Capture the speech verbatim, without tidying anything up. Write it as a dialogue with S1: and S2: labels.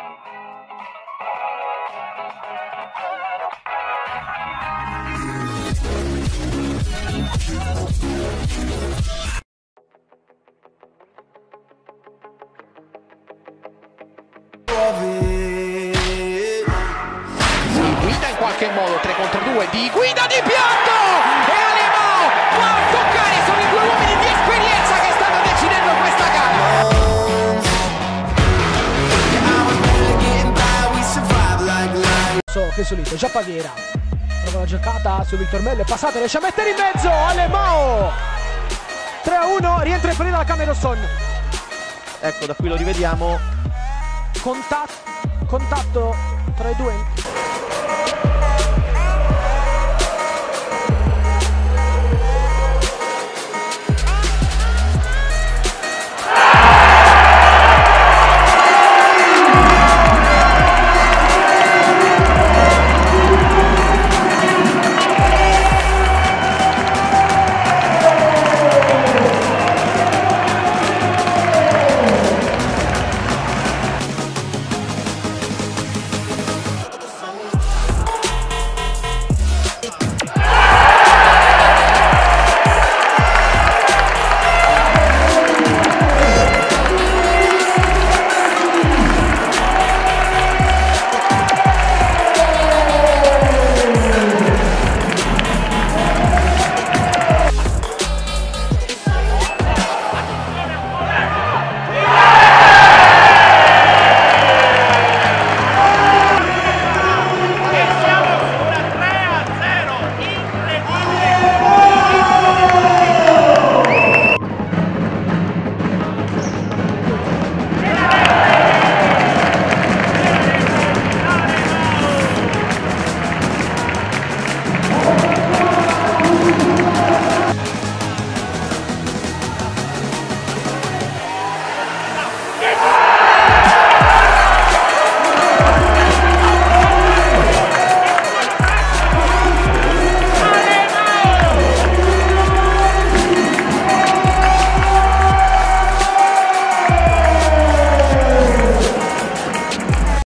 S1: Guida in qualche modo, tre contro due, di guida di piatto e Alemão va a toccare, sono i due uomini di esperienza che stanno decidendo questa gara.
S2: So che solito, già Paviera prova la giocata su Victor Melle, passata, riesce a mettere in mezzo Alemão, tre a uno, rientra in ferita la Camerson.
S3: Ecco, da qui lo rivediamo.
S2: Contatto, contatto tra i due.